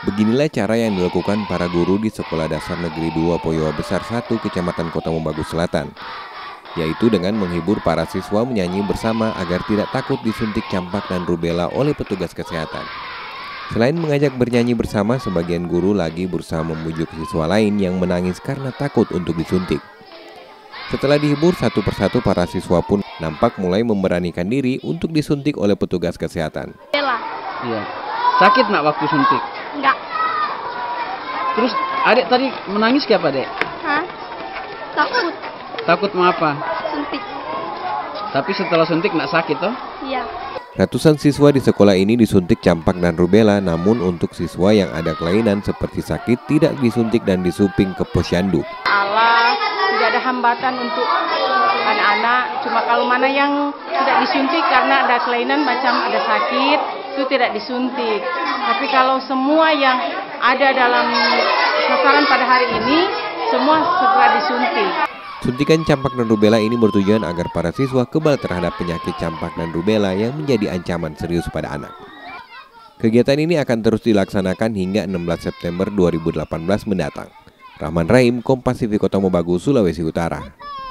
Beginilah cara yang dilakukan para guru di Sekolah Dasar Negeri 2 Poyoa Besar 1, Kecamatan Kota Mobagu Selatan, yaitu dengan menghibur para siswa menyanyi bersama agar tidak takut disuntik campak dan rubella oleh petugas kesehatan. Selain mengajak bernyanyi bersama, sebagian guru lagi berusaha membujuk siswa lain yang menangis karena takut untuk disuntik. Setelah dihibur satu persatu, para siswa pun nampak mulai memberanikan diri untuk disuntik oleh petugas kesehatan. Iya. Sakit nak waktu suntik? Enggak. Terus adik tadi menangis kenapa, Dek? Hah? Takut Takut mau apa? suntik. Tapi setelah suntik nak sakit toh? Iya. Ratusan siswa di sekolah ini disuntik campak dan rubella, namun untuk siswa yang ada kelainan seperti sakit tidak disuntik dan disuping ke posyandu. Allah, tidak ada hambatan untuk anak-anak. Cuma kalau mana yang tidak disuntik karena ada kelainan macam ada sakit, itu tidak disuntik. Tapi kalau semua yang ada dalam sasaran pada hari ini, semua segera disuntik. Suntikan campak dan rubella ini bertujuan agar para siswa kebal terhadap penyakit campak dan rubella yang menjadi ancaman serius pada anak. Kegiatan ini akan terus dilaksanakan hingga 16 September 2018 mendatang. Rahman Rahim, Kompas TV Kota Mobagu, Sulawesi Utara.